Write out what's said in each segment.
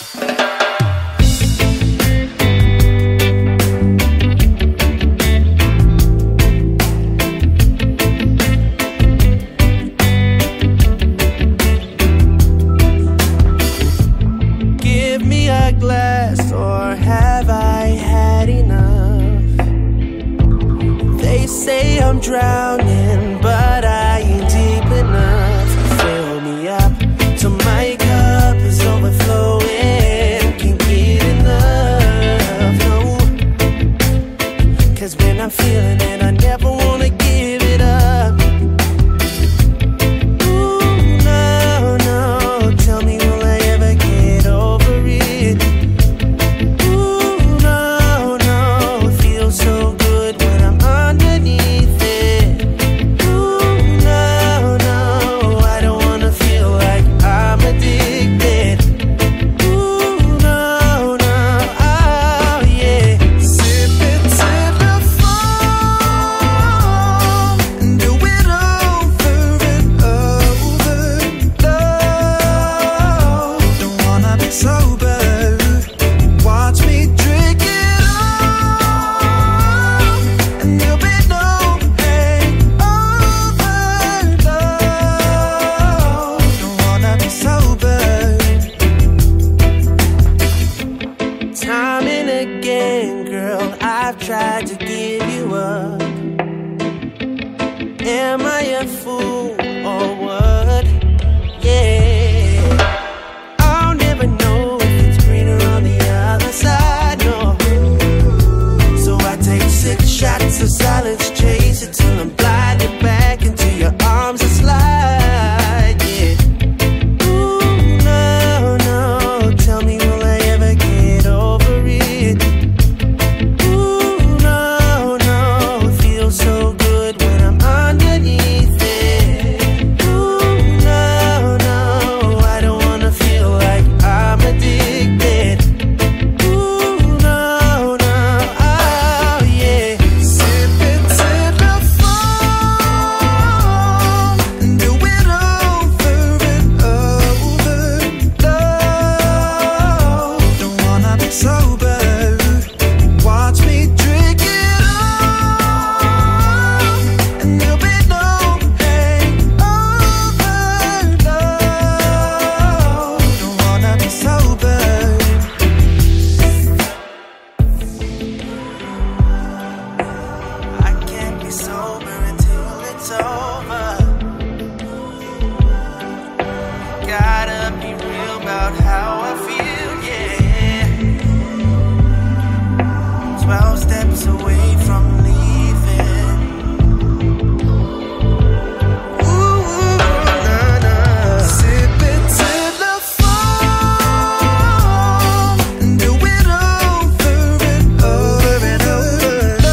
Glass, or have I had enough? They say I'm drowning, but I ain't deep enough. Fill me up till my cup is overflowing. Can't get enough, no. 'Cause when I'm feeling it, I never wanna give it up. Ooh, no, no, tell me, will I ever get over it? So good when I'm underneath it. Ooh, no, no, I don't wanna feel like I'm addicted. Ooh, no, no, oh yeah. Sipping till the fall and do it over and over. Love, don't wanna be sober. Watch me drink it. I've tried to give you up. Am I a fool or what? Yeah, I'll never know if it's greener on the other side, no. So I take 6 shots of silence, chase it till I'm blinded back into your arms and slide, yeah. Ooh, no, no, tell me, will I ever get over it? So good when I'm underneath it. Ooh, no, no, I don't wanna feel like I'm addicted. Ooh, no, no, oh yeah. Sipping till the fall and do it over and over. Love, don't wanna be sober. Watch me drink it. Sober until it's over. Gotta be real about how I feel, yeah. 12 steps away from leaving. Ooh, nah, nah. Sipping till the fall and do it over and over and over.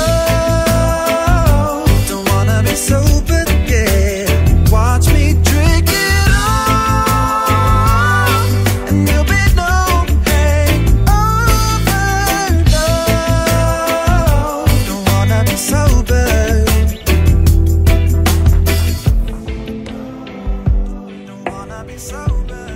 Sober, yeah. Watch me drink it all, and you'll be no hangover. Don't wanna be sober. Don't wanna be sober.